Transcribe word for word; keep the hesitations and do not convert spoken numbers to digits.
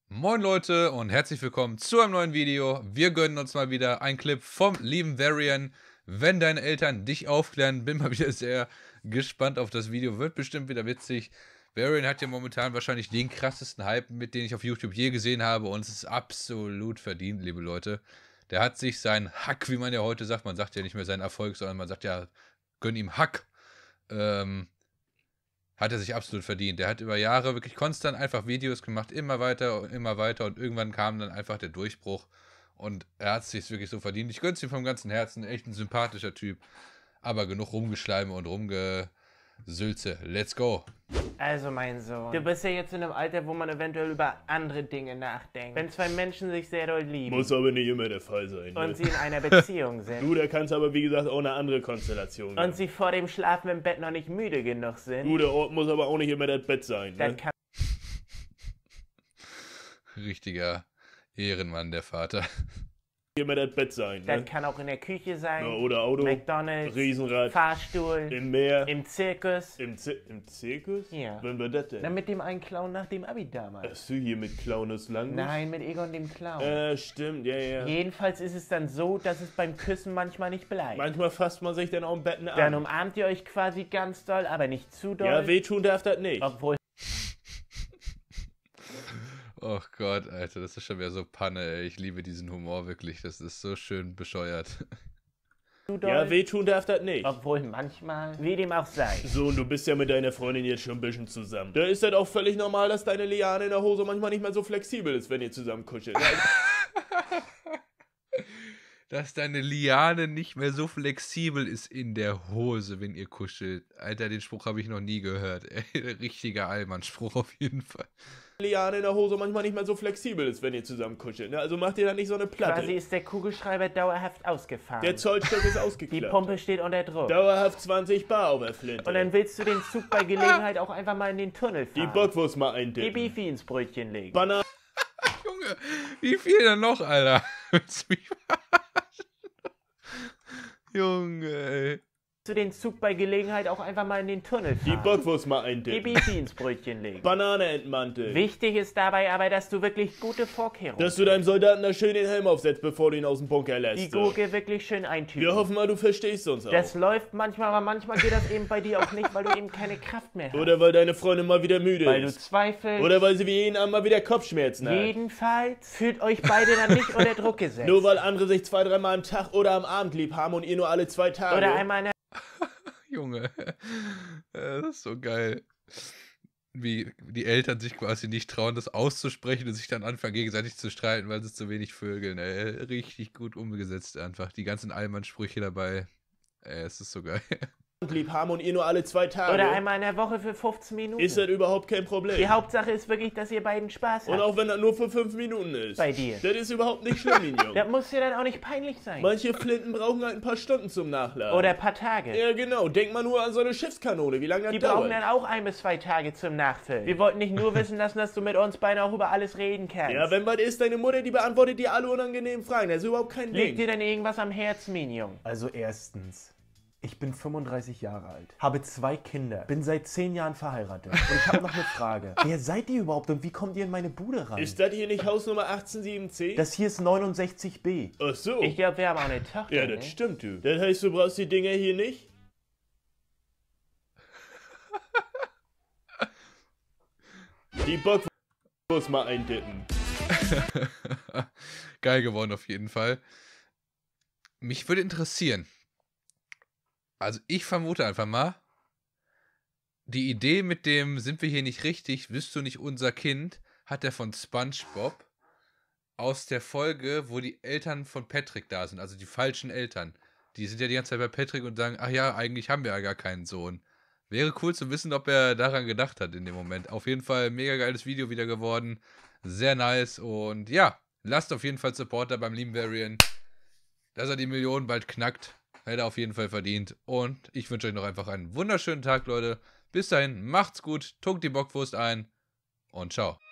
Moin Leute und herzlich willkommen zu einem neuen Video. Wir gönnen uns mal wieder einen Clip vom lieben Varian. Wenn deine Eltern dich aufklären, bin mal wieder sehr gespannt auf das Video. Wird bestimmt wieder witzig. Varian hat ja momentan wahrscheinlich den krassesten Hype, mit dem ich auf YouTube je gesehen habe. Und es ist absolut verdient, liebe Leute. Der hat sich seinen Hack, wie man ja heute sagt, man sagt ja nicht mehr seinen Erfolg, sondern man sagt ja, gönn ihm Hack. Ähm... Hat er sich absolut verdient. Der hat über Jahre wirklich konstant einfach Videos gemacht, immer weiter und immer weiter und irgendwann kam dann einfach der Durchbruch und er hat es sich wirklich so verdient. Ich gönn's ihm vom ganzen Herzen, echt ein sympathischer Typ, aber genug Rumgeschleime und Rumgesülze. Let's go! Also mein Sohn, du bist ja jetzt in einem Alter, wo man eventuell über andere Dinge nachdenkt. Wenn zwei Menschen sich sehr doll lieben. Muss aber nicht immer der Fall sein. Ne? Und sie in einer Beziehung sind. Du, da kannst aber wie gesagt auch eine andere Konstellation geben. Und sie vor dem Schlafen im Bett noch nicht müde genug sind. Du, der Ort muss aber auch nicht immer das Bett sein. Das Ne? kann Richtiger Ehrenmann, der Vater. Immer das Bett sein. Das Ne? kann auch in der Küche sein. Ja, oder Auto, McDonalds, Riesenrad, Fahrstuhl, im Meer, im Zirkus. im, Zir im Zirkus? Ja. Wann war das denn? Na, mit dem einen Clown nach dem Abi damals. Hast du hier mit Clownus lang? Nein, mit Egon dem Clown. Äh, stimmt, ja, ja. Jedenfalls ist es dann so, dass es beim Küssen manchmal nicht bleibt. Manchmal fasst man sich dann auch im Bett an. Dann umarmt ihr euch quasi ganz doll, aber nicht zu doll. Ja, wehtun darf das nicht. Obwohl Oh Gott, Alter, das ist schon wieder so Panne, ey. Ich liebe diesen Humor wirklich, das ist so schön bescheuert. zu doll. Ja, wehtun darf das nicht. Obwohl manchmal, wie dem auch sei. So, und du bist ja mit deiner Freundin jetzt schon ein bisschen zusammen. Da ist das auch völlig normal, dass deine Liane in der Hose manchmal nicht mehr so flexibel ist, wenn ihr zusammen kuschelt. Dass deine Liane nicht mehr so flexibel ist in der Hose, wenn ihr kuschelt. Alter, den Spruch habe ich noch nie gehört. Ey, richtiger Allmann-Spruch auf jeden Fall. Liane in der Hose manchmal nicht mehr so flexibel ist, wenn ihr zusammen kuschelt. Ne? Also macht ihr da nicht so eine Platte. Quasi ist der Kugelschreiber dauerhaft ausgefahren. Der Zollstock ist Die ausgeklappt. Pumpe steht unter Druck. Dauerhaft zwanzig Bar auf der Flinte. Und dann willst du den Zug bei Gelegenheit auch einfach mal in den Tunnel die fahren. Bockwurst mal Die eindippen. Beefy ins Brötchen legen. Bananen Junge, wie viel denn noch, Alter? Willst du mich verarschen? Junge, ey. Du den Zug bei Gelegenheit auch einfach mal in den Tunnel die fahren. Bockwurst mal Die eindippen. Beefy ins Brötchen legen. Banane entmanteln. Wichtig ist dabei aber, dass du wirklich gute Vorkehrungen Dass du deinem Soldaten da schön den Helm aufsetzt, bevor du ihn aus dem Bunker lässt. die Gurke wirklich schön eintüten. Wir hoffen mal, du verstehst uns auch. Das läuft manchmal, aber manchmal geht das eben bei dir auch nicht, weil du eben keine Kraft mehr hast. Oder weil deine Freundin mal wieder müde Weil du ist. zweifelst. Oder weil sie wie jeden Abend mal wieder Kopfschmerzen hat. Jedenfalls fühlt euch beide dann nicht unter Druck gesetzt. Nur weil andere sich zwei, dreimal am Tag oder am Abend lieb haben und ihr nur alle zwei Tage. Oder einmal in der Junge, das ist so geil. Wie die Eltern sich quasi nicht trauen, das auszusprechen und sich dann anfangen, gegenseitig zu streiten, weil sie zu wenig vögeln. Ey. Richtig gut umgesetzt einfach. Die ganzen Allmann-Sprüche dabei. Ey, es ist so geil. lieb haben und ihr nur alle zwei Tage. Oder einmal in der Woche für fünfzehn Minuten. Ist das überhaupt kein Problem. Die Hauptsache ist wirklich, dass ihr beiden Spaß Und habt. auch wenn das nur für fünf Minuten ist. Bei dir. Das ist überhaupt nicht schlimm, Minion. Das muss dir dann auch nicht peinlich sein. Manche Flinten brauchen halt ein paar Stunden zum Nachladen. Oder ein paar Tage. Ja, genau. Denk mal nur an so eine Schiffskanone, wie lange das Die dauert. brauchen dann auch ein bis zwei Tage zum Nachfüllen. Wir wollten nicht nur wissen lassen, dass du mit uns beiden auch über alles reden kannst. Ja, wenn was ist, deine Mutter, die beantwortet dir alle unangenehmen Fragen. Das ist überhaupt kein Liegt dir Ding. denn irgendwas am Herzen, Minion? Also erstens, ich bin fünfunddreißig Jahre alt, habe zwei Kinder, bin seit zehn Jahren verheiratet und ich habe noch eine Frage. Wer seid ihr überhaupt und wie kommt ihr in meine Bude rein? Ist das hier nicht Hausnummer achtzehn sieben zehn? Das hier ist neunundsechzig b. Ach so. Ich glaube, wir haben auch eine Tochter, ja, ne? das stimmt, du. Das heißt, du brauchst die Dinger hier nicht? Die Bockwurst mal eindippen. Geil geworden auf jeden Fall. Mich würde interessieren, also ich vermute einfach mal, die Idee mit dem sind wir hier nicht richtig, bist du nicht unser Kind, hat er von SpongeBob aus der Folge, wo die Eltern von Patrick da sind, also die falschen Eltern. Die sind ja die ganze Zeit bei Patrick und sagen, ach ja, eigentlich haben wir ja gar keinen Sohn. Wäre cool zu wissen, ob er daran gedacht hat in dem Moment. Auf jeden Fall mega geiles Video wieder geworden. Sehr nice. Und ja, lasst auf jeden Fall Supporter beim lieben Varian. Dass er die Millionen bald knackt. Hätte er auf jeden Fall verdient. Und ich wünsche euch noch einfach einen wunderschönen Tag, Leute. Bis dahin, macht's gut. Tunkt die Bockwurst ein. Und ciao.